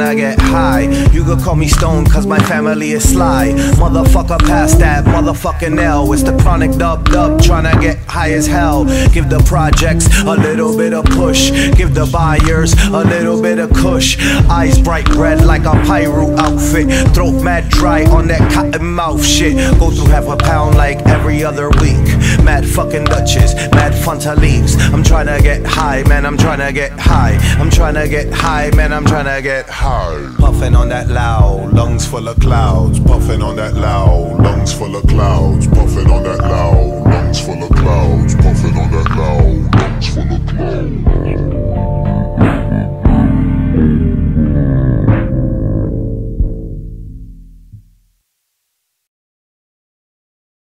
tryna get high. You could call me Stone cause my family is sly. Motherfucker past that motherfucking L. It's the chronic dub tryna get high as hell. Give the projects a little bit of push. Give the buyers a little bit of kush. Eyes bright red like a pyro outfit. Throat mad dry on that cotton mouth shit. Go through half a pound like every other week. Mad fucking Dutchess, mad Fanta leaves. I'm tryna get high, man, I'm tryna get high. I'm tryna get high, man, I'm tryna get high. Puffin' on that loud, lungs full of clouds. Puffin' on that loud, lungs full of clouds. Puffin' on that loud, lungs full of clouds.